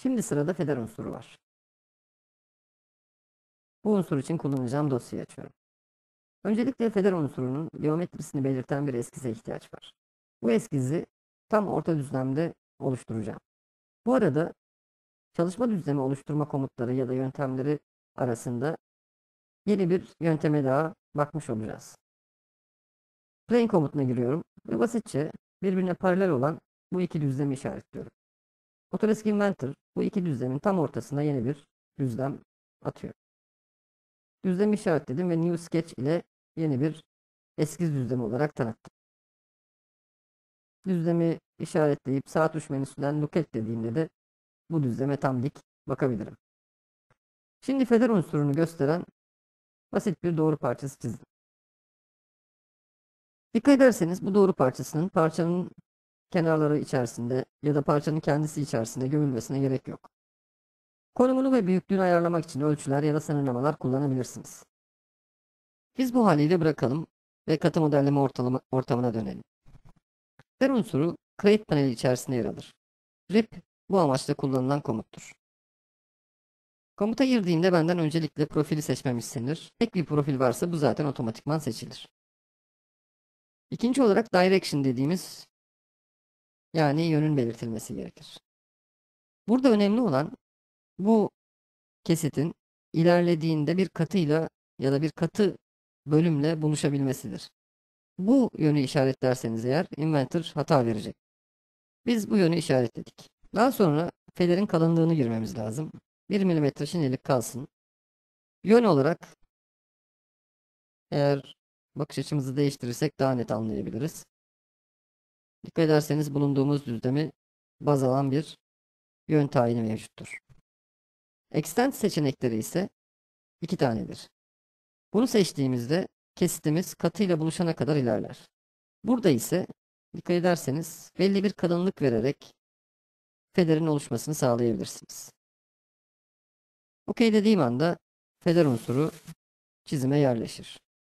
Şimdi sırada feder unsuru var. Bu unsur için kullanacağım dosyayı açıyorum. Öncelikle feder unsurunun geometrisini belirten bir eskize ihtiyaç var. Bu eskizi tam orta düzlemde oluşturacağım. Bu arada çalışma düzlemi oluşturma komutları ya da yöntemleri arasında yeni bir yönteme daha bakmış olacağız. Plane komutuna giriyorum ve basitçe birbirine paralel olan bu iki düzlemi işaretliyorum. Autodesk Inventor bu iki düzlemin tam ortasına yeni bir düzlem atıyor. Düzlemi işaretledim ve New Sketch ile yeni bir eskiz düzlemi olarak tanıttım. Düzlemi işaretleyip sağ tuş menüsünden Locate dediğimde de bu düzleme tam dik bakabilirim. Şimdi feder unsurunu gösteren basit bir doğru parçası çizdim. Dikkat ederseniz bu doğru parçasının parçanın kenarları içerisinde ya da parçanın kendisi içerisinde gömülmesine gerek yok. Konumunu ve büyüklüğünü ayarlamak için ölçüler ya da sınırlamalar kullanabilirsiniz. Biz bu haliyle bırakalım ve katı modelleme ortamına dönelim. Feder unsuru Create paneli içerisinde yer alır. Rip bu amaçla kullanılan komuttur. Komuta girdiğimde benden öncelikle profili seçmem istenir. Tek bir profil varsa bu zaten otomatikman seçilir. İkinci olarak Direction dediğimiz yani yönün belirtilmesi gerekir. Burada önemli olan bu kesitin ilerlediğinde bir katıyla ya da bir katı bölümle buluşabilmesidir. Bu yönü işaretlerseniz eğer Inventor hata verecek. Biz bu yönü işaretledik. Daha sonra federin kalınlığını girmemiz lazım. 1 mm şimdilik kalsın. Yön olarak eğer bakış açımızı değiştirirsek daha net anlayabiliriz. Dikkat ederseniz bulunduğumuz düzlemi baz alan bir yön tayini mevcuttur. Extend seçenekleri ise iki tanedir. Bunu seçtiğimizde kesitimiz katıyla buluşana kadar ilerler. Burada ise dikkat ederseniz belli bir kalınlık vererek federin oluşmasını sağlayabilirsiniz. OK dediğim anda feder unsuru çizime yerleşir.